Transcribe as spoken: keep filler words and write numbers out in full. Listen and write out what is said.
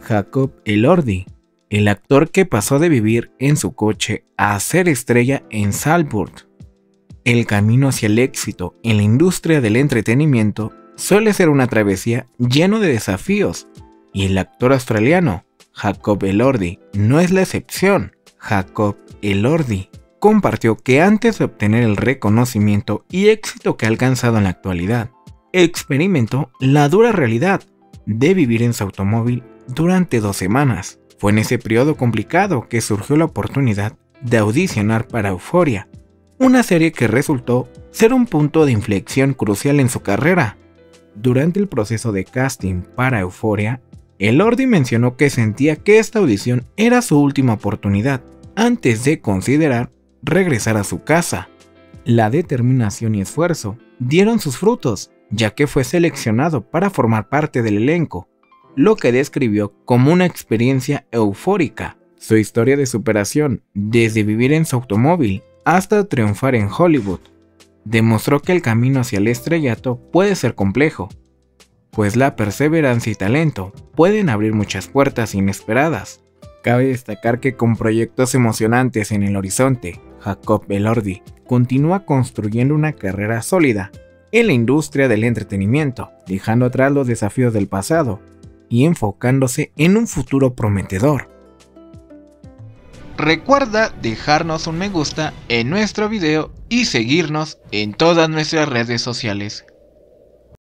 Jacob Elordi, el actor que pasó de vivir en su coche a ser estrella en Salford. El camino hacia el éxito en la industria del entretenimiento suele ser una travesía llena de desafíos, y el actor australiano Jacob Elordi no es la excepción. Jacob Elordi compartió que antes de obtener el reconocimiento y éxito que ha alcanzado en la actualidad, experimentó la dura realidad de vivir en su automóvil durante dos semanas. Fue en ese periodo complicado que surgió la oportunidad de audicionar para Euphoria, una serie que resultó ser un punto de inflexión crucial en su carrera. Durante el proceso de casting para Euphoria, Elordi mencionó que sentía que esta audición era su última oportunidad antes de considerar regresar a su casa. La determinación y esfuerzo dieron sus frutos, ya que fue seleccionado para formar parte del elenco, lo que describió como una experiencia eufórica. Su historia de superación, desde vivir en su automóvil hasta triunfar en Hollywood, demostró que el camino hacia el estrellato puede ser complejo, pues la perseverancia y talento pueden abrir muchas puertas inesperadas. Cabe destacar que con proyectos emocionantes en el horizonte, Jacob Elordi continúa construyendo una carrera sólida en la industria del entretenimiento, dejando atrás los desafíos del pasado y enfocándose en un futuro prometedor. Recuerda dejarnos un me gusta en nuestro video y seguirnos en todas nuestras redes sociales.